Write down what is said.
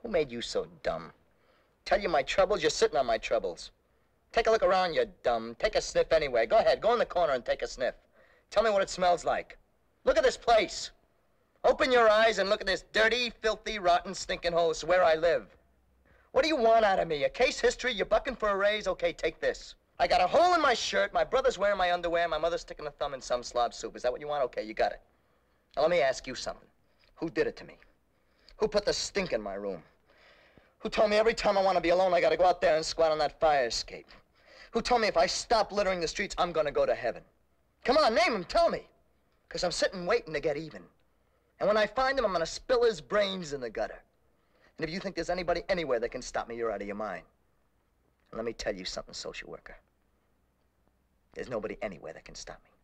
Who made you so dumb? Tell you my troubles, you're sitting on my troubles. Take a look around, you dumb. Take a sniff anyway. Go ahead, go in the corner and take a sniff. Tell me what it smells like. Look at this place. Open your eyes and look at this dirty, filthy, rotten, stinking hole. It's where I live. What do you want out of me? A case history? You're bucking for a raise? Okay, take this. I got a hole in my shirt, my brother's wearing my underwear, my mother's sticking a thumb in some slob soup. Is that what you want? Okay, you got it. Now let me ask you something. Who did it to me? Who put the stink in my room? Who told me every time I want to be alone, I got to go out there and squat on that fire escape? Who told me if I stop littering the streets, I'm going to go to heaven? Come on, name him, tell me. Because I'm sitting waiting to get even. And when I find him, I'm going to spill his brains in the gutter. And if you think there's anybody anywhere that can stop me, you're out of your mind. And let me tell you something, social worker. There's nobody anywhere that can stop me.